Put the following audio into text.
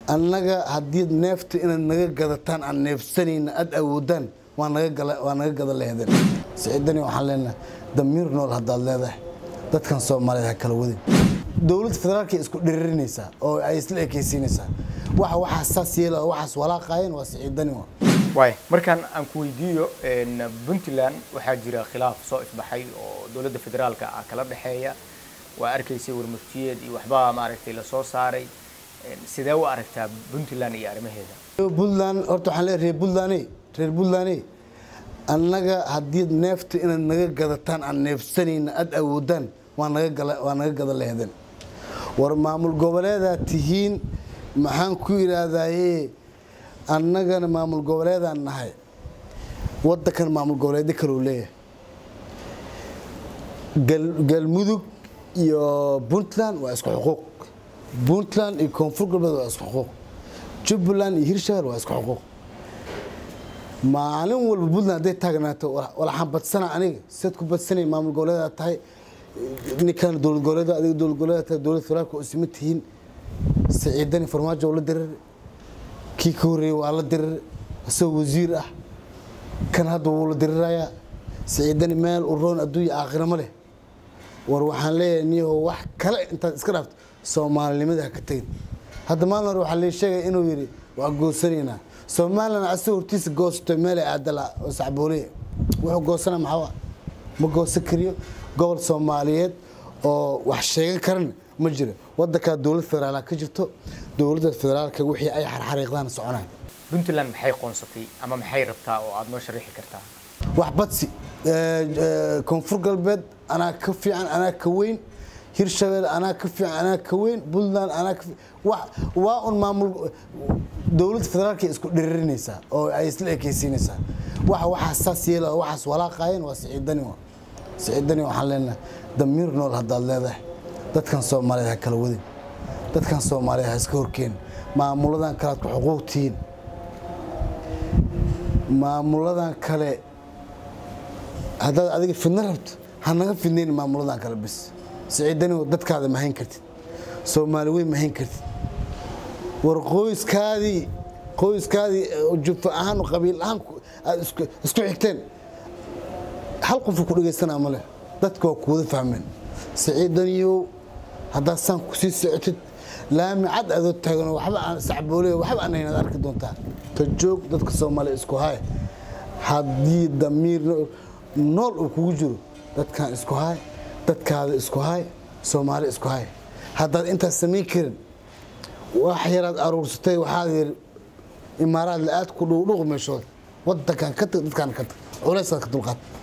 annaga haddii neefta inaad naga gadataan aan neefsanayna aad awoodaan waa naga gada leedeen siciidani waxaan leenahay damiir nool haddaad leedahay dadkan Soomaaliyeed ha kala wadin dawladda federaalka isku dhiririnaysa oo ay isla ekaysiinaysaa waxa saas yeela waxaas walaaqayeen waa siciidani way markan aan ku weydiiyo Puntland waxa jira khilaaf soo ifbaxay oo dawladda federaalka kala dhaxeeya waa arkaysay warmuftiyeed iyo waxba maaragtay la soo saaray sidee u aragtaa Puntland iyo arrimaheeda Puntland horta waxaan leeyahay reer Puntland annaga haddii neefta inaad naga gadataan aan neefsanayna aad awoodaan waa naga gada leedeen war maamul goboleeda tihiin maxaan ku yiraahdaa annagana maamul goboleedaan nahay wadankan maamul goboleed kale uu leeyahay galmudug iyo Puntland waa isku xuquuq Puntland iyo koonfur galbeed waa isku xuquuq Jubbaland iyo Hirshabeelle waa isku xuquuq maalin walba Puntland ay taagnaato wala xambadsana aniga sid ku badsanay maamul goboleed tahay ninkan dawlad goboleed adiga dawlad goboleed dawlad federaalka oo ismitihiin siciidani farmaajo la dirir kii koorey waa la dirir asoo wasiir ah kan hadda wuu la dirirayaa siciidani meel u roon adduunyo aakhira ma leh war waxaan leeyahay niyo wax kale inta iska dhaafto Soomaalinimada ka tagin hadda maalin hore waxa la sheegay inuu yiri waa goosanayna Soomaaliland asoo hortiisa goosto meel aadala oo sacboolay wuxuu goosana maxaa ma goosan kariyo gobol Soomaaliyeed oo wax sheegan karan ma jiro wadanka dawladda federaalka ka jirto dawladda federaalka wixii ay xariiqdaan soconaan Puntland maxay qoonsatay ama maxay rabtaa oo aad noo sharaxi kartaa wax badsi koonfur galbeed ana ka fiican ana ka weyn Hirshabeelle ana ka fiican ana ka weyn Puntland ana waa un maamul dawladda federaalka isku dhiririnaysa oo ay isla ekaysiinaysaa waxa saas yeela waxaas walaaqayeen waa siciidani waxaan leenahay damiir nool haddaad leedahay dadkan Soomaaliyeed ha kala wadin dadkan Soomaaliyeed ha iska horkeen maamuladan kala ku xuquuqtiin maamuladan kale haddaad adiga fidna rabto ha naga fidnayn maamuladan kale bis siciidani dadkaada ma hayn kartid Soomaali way ma hayn kartid war qoyskaadii jufo ahaan qabiil ahaan isku xigteen hal qof ku dhageysanaa ma leh dadka ku wada fahmeen siciidaniyo hadda san ku sii socotid laami cad aad taagan waxba aan sacboolay waxba aan inaad arki doontaa ka joog dadka Soomaali isku hay haddii damiir nool uu kugu jiro dadkan isku hay dadkaada isku hay Soomaali isku hay hadda inta sameyn karin wax yaraad aruursatay waxaad yiri imaaraad la aad ku dhuuq meeshood wadankan ka dadkan ka culayska ka dulqaad